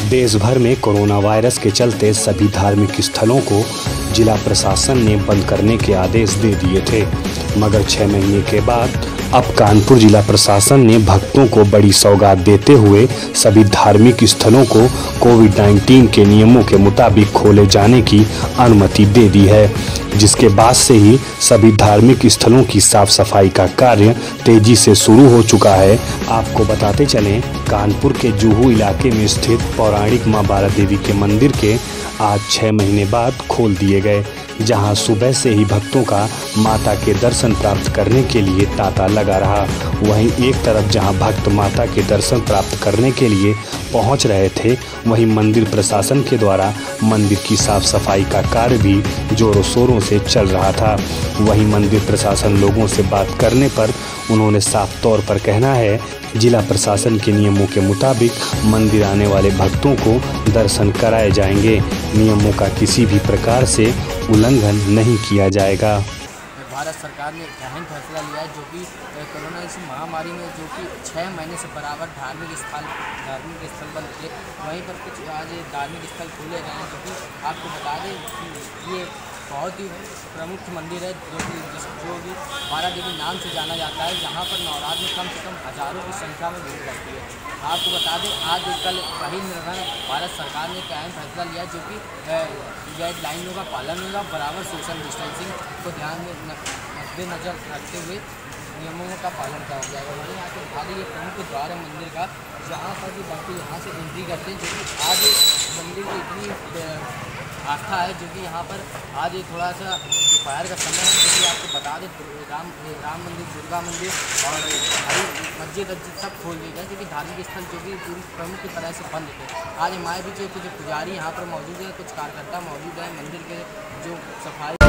देश भर में कोरोना वायरस के चलते सभी धार्मिक स्थलों को जिला प्रशासन ने बंद करने के आदेश दे दिए थे, मगर 6 महीने के बाद अब कानपुर जिला प्रशासन ने भक्तों को बड़ी सौगात देते हुए सभी धार्मिक स्थलों को कोविड-19 के नियमों के मुताबिक खोले जाने की अनुमति दे दी है, जिसके बाद से ही सभी धार्मिक स्थलों की साफ सफाई का कार्य तेजी से शुरू हो चुका है। आपको बताते चलें, कानपुर के जुहू इलाके में स्थित पौराणिक मां बारा देवी के मंदिर के आज 6 महीने बाद खोल दिए गए, जहां सुबह से ही भक्तों का माता के दर्शन प्राप्त करने के लिए तांता लगा रहा। वहीं एक तरफ जहां भक्त माता के दर्शन प्राप्त करने के लिए पहुंच रहे थे, वहीं मंदिर प्रशासन के द्वारा मंदिर की साफ सफाई का कार्य भी जोरों शोरों से चल रहा था। वहीं मंदिर प्रशासन लोगों से बात करने पर उन्होंने साफ तौर पर कहना है, जिला प्रशासन के नियमों के मुताबिक मंदिर आने वाले भक्तों को दर्शन कराए जाएंगे। नियमों का किसी भी प्रकार से उल्लंघन नहीं किया जाएगा। भारत सरकार ने एक अहम फैसला लिया है, जो कि कोरोना इस महामारी में जो कि 6 महीने से बराबर धार्मिक स्थल बंद थे, वहीं पर कुछ आज धार्मिक स्थल खुले गए हैं। जो कि आपको बता दें कि ये बहुत ही प्रमुख मंदिर है, जो भी बारा देवी नाम से जाना जाता है। यहाँ पर नवरात्र में कम से कम हज़ारों की संख्या में भीड़ लगती है। आपको बता दें, आज कल वही निर्णय भारत सरकार ने एक अहम फैसला लिया, जो कि गाइडलाइनों का पालन होगा, बराबर सोशल डिस्टेंसिंग को ध्यान में मद्देनजर रखते हुए नियमों का पालन किया जाएगा। वहीं यहाँ के खाली ये प्रमुख द्वार है मंदिर का, जहाँ पर भी भक्त यहाँ से एंट्री करते हैं, जो कि आज मंदिर की इतनी आस्था है, जो कि यहाँ पर आज ये थोड़ा सा दोपहर का समय है, जो कि आपको बता दें राम मंदिर, दुर्गा मंदिर और भाई मस्जिद सब खोल दिए गए, जो कि धार्मिक स्थल जो कि पूरी प्रमुख की तरह से बंद थे। आज हमारे भी जो कुछ पुजारी यहाँ पर मौजूद है, कुछ कार्यकर्ता मौजूद है, मंदिर के जो सफाई